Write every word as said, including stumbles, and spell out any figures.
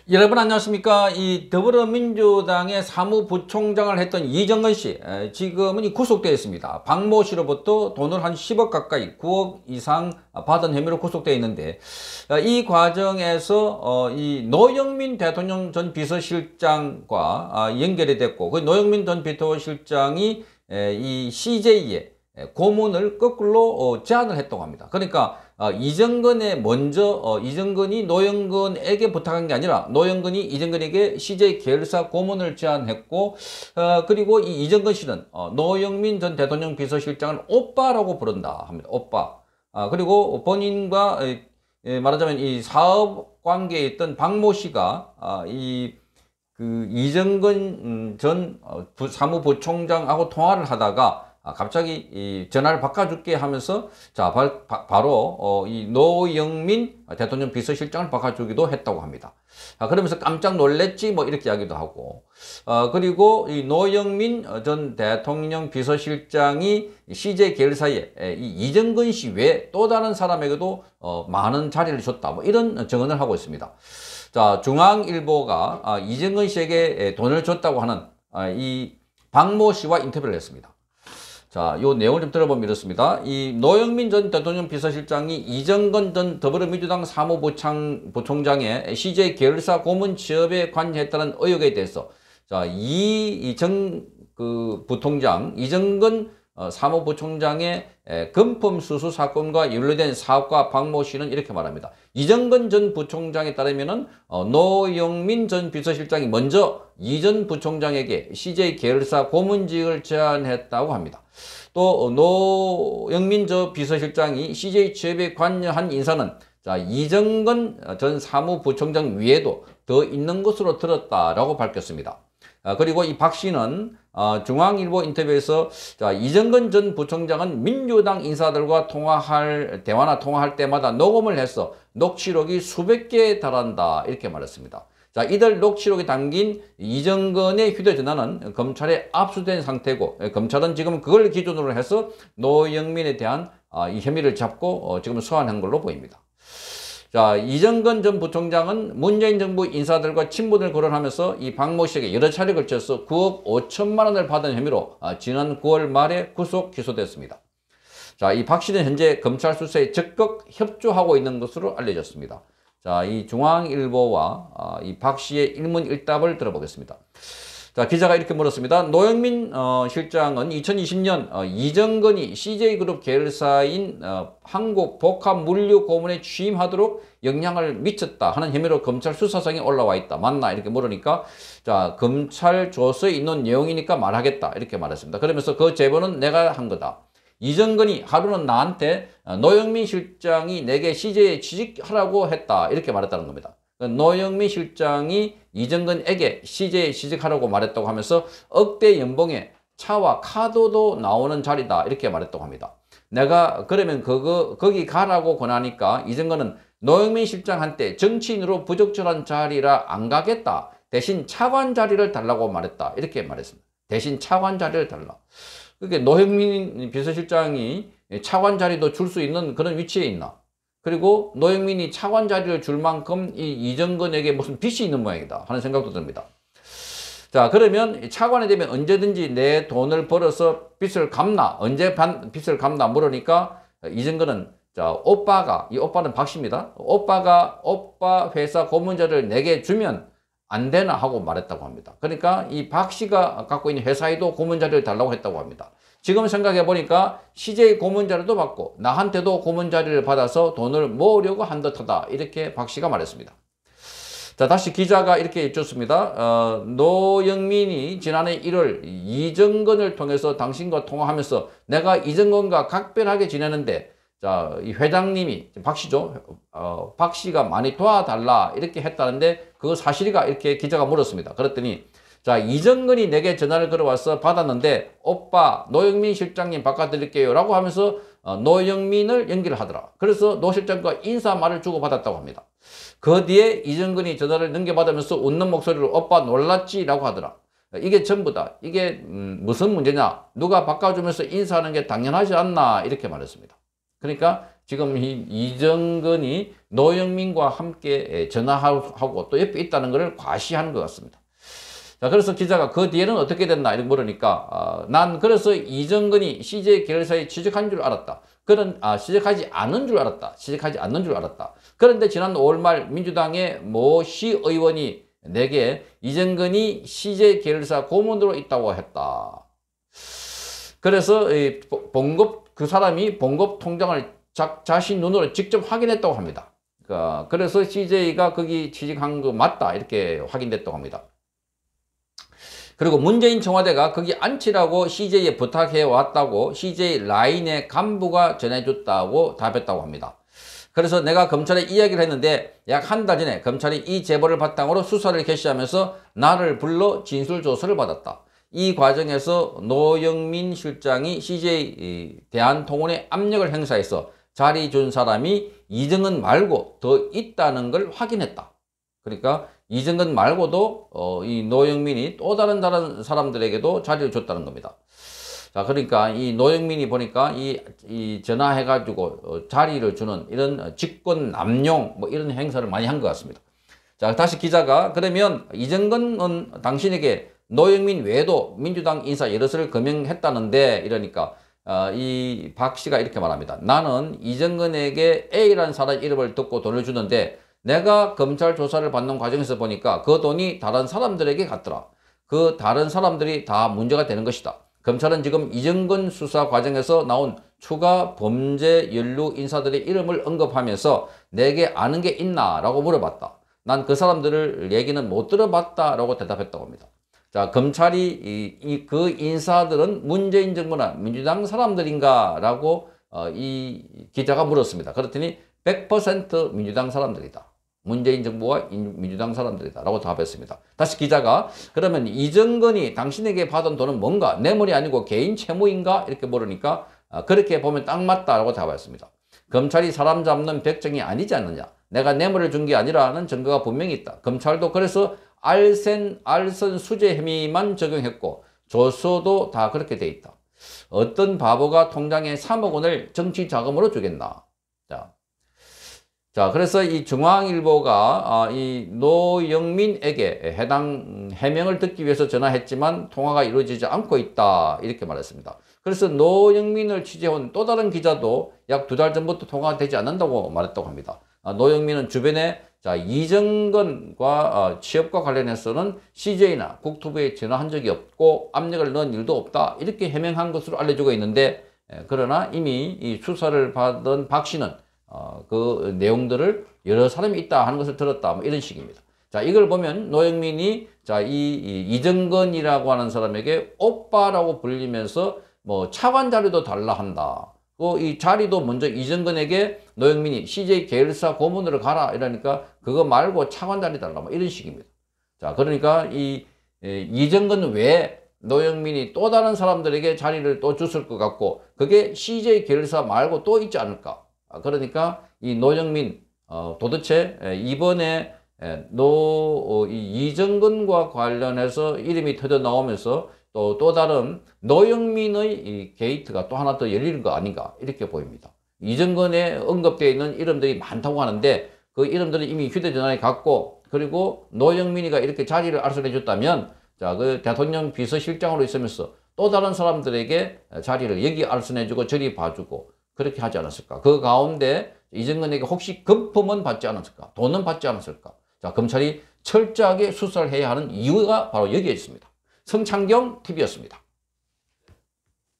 여러분 안녕하십니까. 이 더불어민주당의 사무부총장을 했던 이정건 씨, 지금은 구속되어 있습니다. 박모 씨로부터 돈을 한 십억 가까이, 구억 이상 받은 혐의로 구속되어 있는데, 이 과정에서 이 노영민 대통령 전 비서실장과 연결이 됐고, 그 노영민 전 비서실장이 이 씨제이에 고문을 거꾸로 제안을 했다고 합니다. 그러니까 어, 이정건에 먼저 어, 이정건이 노영근에게 부탁한 게 아니라 노영근이 이정건에게 씨제이 계열사 고문을 제안했고, 어, 그리고 이 이정건 씨는 어, 노영민 전 대통령 비서실장을 오빠라고 부른다 합니다. 오빠. 아, 그리고 본인과 에, 에, 말하자면 이 사업 관계에 있던 박모 씨가 아, 이 그 이정건 전 사무부총장하고 통화를 하다가 아, 갑자기 이 전화를 바꿔줄게 하면서 자 바, 바, 로 어, 이 노영민 대통령 비서실장을 바꿔주기도 했다고 합니다. 아, 그러면서 깜짝 놀랬지 뭐 이렇게 이야기도 하고, 어, 그리고 이 노영민 전 대통령 비서실장이 씨제이 계열사에 이 이정건 씨 외에 또 다른 사람에게도 어, 많은 자리를 줬다 뭐 이런 증언을 하고 있습니다. 자, 중앙일보가 아, 이정건 씨에게 돈을 줬다고 하는 아, 이 박모 씨와 인터뷰를 했습니다. 자, 요 내용을 좀 들어보면 이렇습니다. 이 노영민 전 대통령 비서실장이 이정건 전 더불어민주당 사무부총장의 씨제이 계열사 고문 취업에 관여했다는 의혹에 대해서, 자, 이, 이정, 그, 부총장, 이정건 어, 사무부총장의 에, 금품 수수 사건과 연루된 사업가 박모 씨는 이렇게 말합니다. 이정건 전 부총장에 따르면은 어, 노영민 전 비서실장이 먼저 이 전 부총장에게 씨제이 계열사 고문직을 제안했다고 합니다. 또 노영민 전 비서실장이 씨제이 취업에 관여한 인사는 자, 이정건 전 사무부총장 위에도 더 있는 것으로 들었다라고 밝혔습니다. 아, 그리고 이 박 씨는 어, 중앙일보 인터뷰에서 자, 이정건 전 부총장은 민주당 인사들과 통화할 대화나 통화할 때마다 녹음을 해서 녹취록이 수백 개에 달한다 이렇게 말했습니다. 자, 이들 녹취록이 담긴 이정건의 휴대전화는 검찰에 압수된 상태고, 검찰은 지금 그걸 기준으로 해서 노영민에 대한 어, 이 혐의를 잡고 어, 지금 소환한 걸로 보입니다. 자, 이정건 전 부총장은 문재인 정부 인사들과 친분을 거론하면서 이 박모 씨에게 여러 차례 걸쳐서 구억 오천만 원을 받은 혐의로 지난 구월 말에 구속 기소됐습니다. 자, 이 박 씨는 현재 검찰 수사에 적극 협조하고 있는 것으로 알려졌습니다. 자, 이 중앙일보와 이 박 씨의 일문일답을 들어보겠습니다. 자, 기자가 이렇게 물었습니다. 노영민 어, 실장은 이천이십 년 어, 이정건이 씨제이그룹 계열사인 어, 한국복합물류고문에 취임하도록 영향을 미쳤다 하는 혐의로 검찰 수사상에 올라와 있다. 맞나? 이렇게 물으니까 자, 검찰 조서에 있는 내용이니까 말하겠다. 이렇게 말했습니다. 그러면서 그 제보는 내가 한 거다. 이정건이 하루는 나한테 노영민 실장이 내게 씨제이에 취직하라고 했다. 이렇게 말했다는 겁니다. 노영민 실장이 이정건에게 씨제이에 취직하라고 말했다고 하면서 억대 연봉에 차와 카드도 나오는 자리다 이렇게 말했다고 합니다. 내가 그러면 그거 거기 가라고 권하니까 이정건은 노영민 실장한테 정치인으로 부적절한 자리라 안 가겠다. 대신 차관 자리를 달라고 말했다. 이렇게 말했습니다. 대신 차관 자리를 달라. 그게 노영민 비서실장이 차관 자리도 줄 수 있는 그런 위치에 있나? 그리고 노영민이 차관 자리를 줄 만큼 이 이정건에게 무슨 빚이 있는 모양이다 하는 생각도 듭니다. 자, 그러면 차관이 되면 언제든지 내 돈을 벌어서 빚을 갚나? 언제 빚을 갚나? 물으니까 이정건은 자, 오빠가, 이 오빠는 박 씨입니다. 오빠가 오빠 회사 고문자를 내게 주면 안 되나 하고 말했다고 합니다. 그러니까 이 박 씨가 갖고 있는 회사에도 고문자료를 달라고 했다고 합니다. 지금 생각해 보니까 씨제이 고문자료도 받고 나한테도 고문자료를 받아서 돈을 모으려고 한 듯하다. 이렇게 박 씨가 말했습니다. 자, 다시 기자가 이렇게 여쭙습니다. 어, 노영민이 지난해 일월 이정건을 통해서 당신과 통화하면서 내가 이정건과 각별하게 지내는데 자, 이 회장님이 박 씨죠. 어, 박 씨가 많이 도와달라 이렇게 했다는데 그거 사실이가 이렇게 기자가 물었습니다. 그랬더니 자, 이정건이 내게 전화를 걸어와서 받았는데 오빠 노영민 실장님 바꿔드릴게요 라고 하면서 어, 노영민을 연결을 하더라. 그래서 노 실장과 인사말을 주고받았다고 합니다. 그 뒤에 이정건이 전화를 넘겨받으면서 웃는 목소리로 오빠 놀랐지 라고 하더라. 이게 전부 다 이게 음, 무슨 문제냐, 누가 바꿔주면서 인사하는 게 당연하지 않나 이렇게 말했습니다. 그러니까 지금 이 이정근이 노영민과 함께 전화하고 또 옆에 있다는 것을 과시하는 것 같습니다. 자, 그래서 기자가 그 뒤에는 어떻게 됐나 이렇게 물으니까 어, 난 그래서 이정근이 씨제이 계열사에 취직한 줄 알았다. 그런 아, 취직하지 않은 줄 알았다. 취직하지 않는 줄 알았다. 그런데 지난 오월 말 민주당의 모 시의원이 내게 이정근이 씨제이 계열사 고문으로 있다고 했다. 그래서 이 봉급 그 사람이 봉급 통장을 자, 자신 눈으로 직접 확인했다고 합니다. 그러니까 그래서 씨제이가 거기 취직한 거 맞다 이렇게 확인됐다고 합니다. 그리고 문재인 청와대가 거기 앉히라고 씨제이에 부탁해 왔다고 씨제이 라인의 간부가 전해줬다고 답했다고 합니다. 그래서 내가 검찰에 이야기를 했는데 약 한 달 전에 검찰이 이 제보를 바탕으로 수사를 개시하면서 나를 불러 진술조서를 받았다. 이 과정에서 노영민 실장이 씨제이 대한통운에 압력을 행사해서 자리 준 사람이 이정근 말고 더 있다는 걸 확인했다. 그러니까 이정근 말고도 어, 이 노영민이 또 다른 다른 사람들에게도 자리를 줬다는 겁니다. 자, 그러니까 이 노영민이 보니까 이, 이 전화해가지고 어, 자리를 주는 이런 직권 남용 뭐 이런 행사를 많이 한 것 같습니다. 자, 다시 기자가 그러면 이정근은 당신에게 노영민 외에도 민주당 인사 여럿을 금융했다는데 이러니까 어, 이 박 씨가 이렇게 말합니다. 나는 이정근에게 A라는 사람 이름을 듣고 돈을 주는데 내가 검찰 조사를 받는 과정에서 보니까 그 돈이 다른 사람들에게 갔더라. 그 다른 사람들이 다 문제가 되는 것이다. 검찰은 지금 이정근 수사 과정에서 나온 추가 범죄 연루 인사들의 이름을 언급하면서 내게 아는 게 있나? 라고 물어봤다. 난 그 사람들을 얘기는 못 들어봤다. 라고 대답했다고 합니다. 자, 검찰이 이, 이, 그 인사들은 문재인 정부나 민주당 사람들인가? 라고 어, 이 기자가 물었습니다. 그랬더니 백 퍼센트 민주당 사람들이다. 문재인 정부와 민주당 사람들이다. 라고 답했습니다. 다시 기자가 그러면 이정근이 당신에게 받은 돈은 뭔가? 뇌물이 아니고 개인 채무인가? 이렇게 물으니까 아, 그렇게 보면 딱 맞다. 라고 답했습니다. 검찰이 사람 잡는 백정이 아니지 않느냐. 내가 뇌물을 준 게 아니라는 증거가 분명히 있다. 검찰도 그래서 알선, 알선 수재 혐의만 적용했고 조서도 다 그렇게 돼 있다. 어떤 바보가 통장에 삼억 원을 정치 자금으로 주겠나. 자, 자, 그래서 이 중앙일보가 이 노영민에게 해당 해명을 듣기 위해서 전화했지만 통화가 이루어지지 않고 있다. 이렇게 말했습니다. 그래서 노영민을 취재한 또 다른 기자도 약 두 달 전부터 통화가 되지 않는다고 말했다고 합니다. 노영민은 주변에 자, 이정근과 취업과 관련해서는 씨제이나 국토부에 전화한 적이 없고 압력을 넣은 일도 없다. 이렇게 해명한 것으로 알려지고 있는데 그러나 이미 이 수사를 받은 박 씨는 어, 그 내용들을 여러 사람이 있다 하는 것을 들었다. 뭐 이런 식입니다. 자, 이걸 보면 노영민이 자, 이, 이 이정근이라고 하는 사람에게 오빠라고 불리면서 뭐 차관 자료도 달라 한다. 그 이 자리도 먼저 이정근에게 노영민이 씨제이 계열사 고문으로 가라 이러니까 그거 말고 차관 자리 달라. 뭐 이런 식입니다. 자, 그러니까 이 에, 이정근 외에 노영민이 또 다른 사람들에게 자리를 또 줬을 것 같고 그게 씨제이 계열사 말고 또 있지 않을까. 그러니까 이 노영민 어, 도대체 이번에 노 어, 이 이정근과 관련해서 이름이 터져 나오면서 또, 또 다른 노영민의 이 게이트가 또 하나 더 열리는 거 아닌가 이렇게 보입니다. 이정근에 언급되어 있는 이름들이 많다고 하는데 그 이름들은 이미 휴대전화에 갔고 그리고 노영민이가 이렇게 자리를 알선해 줬다면 자, 그 대통령 비서실장으로 있으면서 또 다른 사람들에게 자리를 여기 알선해 주고 저리 봐주고 그렇게 하지 않았을까? 그 가운데 이정근에게 혹시 금품은 받지 않았을까? 돈은 받지 않았을까? 자, 검찰이 철저하게 수사를 해야 하는 이유가 바로 여기에 있습니다. 성창경 티비였습니다.